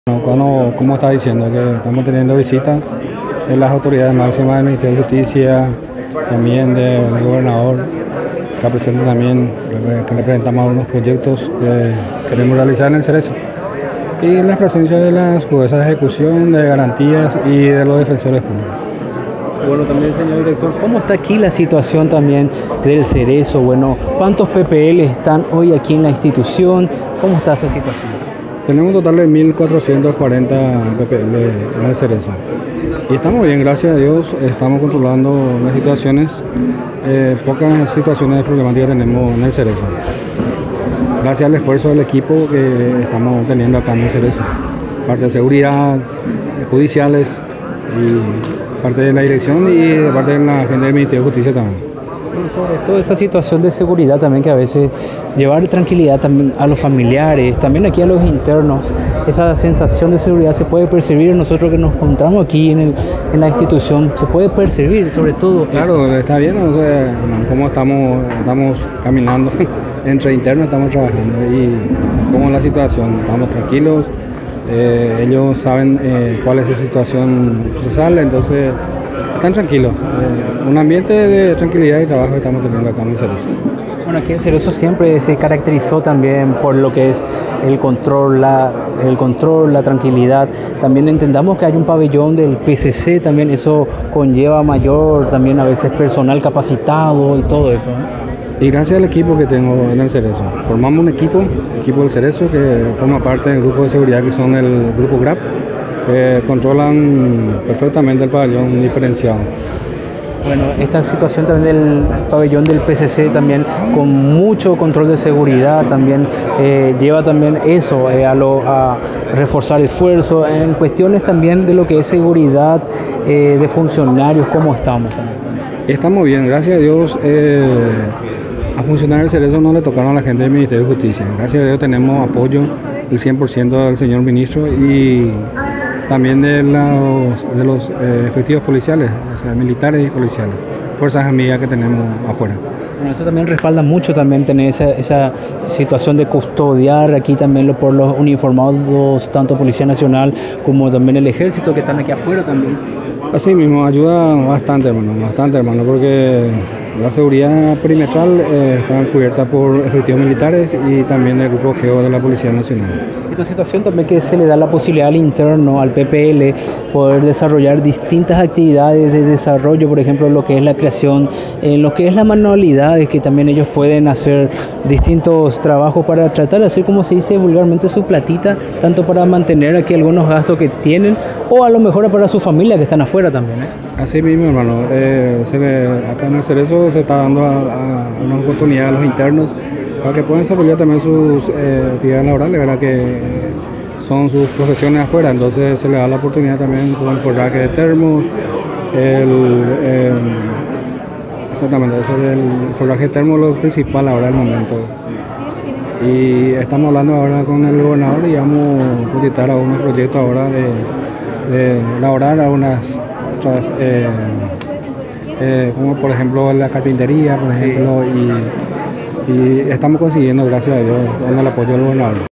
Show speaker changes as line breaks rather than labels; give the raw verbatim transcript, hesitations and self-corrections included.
Bueno, como, como está diciendo, que estamos teniendo visitas de las autoridades máximas del Ministerio de Justicia, también del gobernador, que presenta también, que le presentamos algunos proyectos que queremos realizar en el Cerezo. Y la presencia de las juezas de ejecución, de garantías y de los defensores públicos.
Bueno, también, señor director, ¿cómo está aquí la situación también del Cerezo? Bueno, ¿cuántos P P L están hoy aquí en la institución? ¿Cómo está esa situación?
Tenemos un total de mil cuatrocientos cuarenta P P L en el Cerezo. Y estamos bien, gracias a Dios, estamos controlando las situaciones. Eh, pocas situaciones de problemática tenemos en el Cerezo. Gracias al esfuerzo del equipo que estamos teniendo acá en el Cerezo. Parte de seguridad, judiciales y parte de la dirección y de parte de la gente del Ministerio de Justicia también.
Bueno, sobre todo esa situación de seguridad también, que a veces llevar tranquilidad también a los familiares, también aquí a los internos, esa sensación de seguridad se puede percibir. Nosotros que nos encontramos aquí en, el, en la institución, se puede percibir sobre todo.
Claro, eso. Está bien, o sea, cómo estamos, estamos caminando entre internos, estamos trabajando y cómo es la situación, estamos tranquilos, eh, ellos saben eh, cuál es su situación social, entonces están tranquilos. Eh, un ambiente de tranquilidad y trabajo que estamos teniendo acá en el Cerezo.
Bueno, aquí en Cerezo siempre se caracterizó también por lo que es el control, la, el control, la tranquilidad. También entendamos que hay un pabellón del P C C, también eso conlleva mayor, también a veces personal capacitado y todo eso, ¿eh?
Y gracias al equipo que tengo en el Cerezo. Formamos un equipo, equipo del Cerezo, que forma parte del grupo de seguridad que son el grupo GRAP, que controlan perfectamente el pabellón diferenciado.
Bueno, esta situación también del pabellón del P C C también con mucho control de seguridad también eh, lleva también eso eh, a, lo, a reforzar esfuerzos en cuestiones también de lo que es seguridad eh, de funcionarios. ¿Cómo estamos también?
Estamos bien, gracias a Dios. Eh, a funcionar el Cerezo no le tocaron a la gente del Ministerio de Justicia. Gracias a Dios tenemos apoyo del cien por ciento del señor ministro y también de los, de los eh, efectivos policiales, o sea, militares y policiales, fuerzas amigas que tenemos afuera.
Bueno, eso también respalda mucho también tener esa, esa situación de custodiar aquí también lo, por los uniformados, tanto Policía Nacional como también el Ejército, que están aquí afuera también.
Así mismo, ayuda bastante, hermano, bastante, hermano, porque la seguridad perimetral eh, está cubierta por efectivos militares y también el grupo Geo de la Policía Nacional.
Esta situación también que se le da la posibilidad al interno, al P P L, poder desarrollar distintas actividades de desarrollo, por ejemplo, lo que es la creación, en lo que es las manualidades, que también ellos pueden hacer distintos trabajos para tratar de hacer, como se dice vulgarmente, su platita, tanto para mantener aquí algunos gastos que tienen, o a lo mejor para su familia que están afuera también, ¿eh?
Así mismo, hermano, eh, se le, acá en el Cerezo se está dando a, a una oportunidad a los internos para que puedan desarrollar también sus eh, actividades laborales, ¿verdad? Que son sus profesiones afuera, entonces se le da la oportunidad también con el forraje de termos, el, eh, exactamente, eso del forraje de termos es lo principal ahora el momento. Y estamos hablando ahora con el gobernador y vamos a proyectar algunos proyectos ahora de, de elaborar algunas otras, eh, eh, como por ejemplo la carpintería, por ejemplo, y, y estamos consiguiendo, gracias a Dios, con el apoyo del gobernador.